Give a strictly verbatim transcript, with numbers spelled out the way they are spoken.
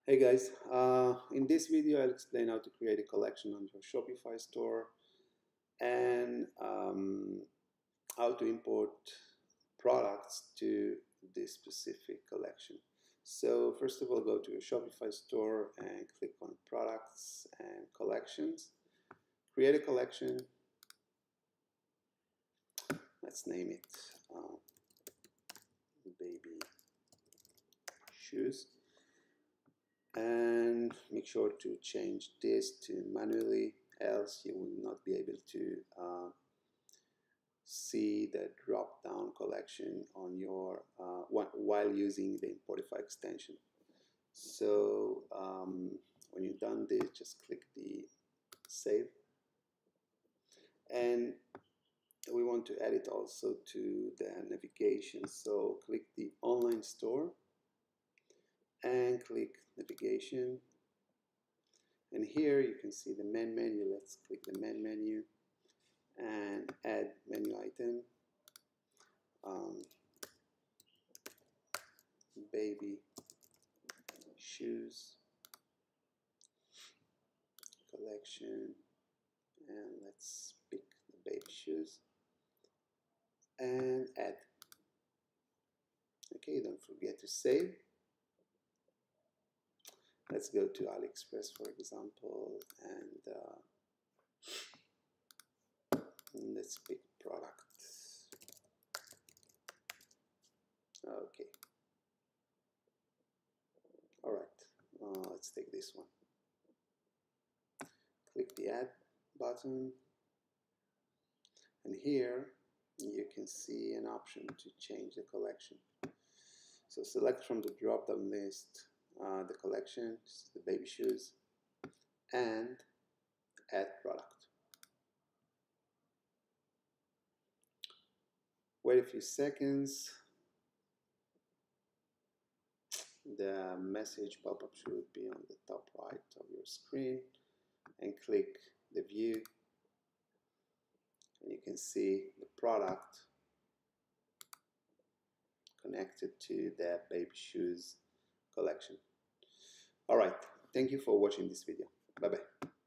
Hey guys, uh, in this video I'll explain how to create a collection on your Shopify store and um, how to import products to this specific collection. So first of all, go to your Shopify store and click on products and collections. Create a collection. Let's name it uh, baby shoes. And make sure to change this to manually, else you will not be able to uh, see the drop down collection on your uh, while using the Importify extension. So um, when you've done this, just click the save, and we want to add it also to the navigation. So click the online store and click navigation. And here you can see the main menu. Let's click the main menu and add menu item, um, baby shoes collection, and let's pick the baby shoes and add. Okay, don't forget to save. Let's go to AliExpress, for example, and uh, let's pick product. Okay. All right. Uh, let's take this one. Click the add button, and here you can see an option to change the collection. So select from the drop-down list uh, the collection, this is the baby shoes, and add product. Wait a few seconds. The message pop-up should be on the top right of your screen, and click the view, and you can see the product connected to the baby shoes collection. All right, thank you for watching this video. Bye bye.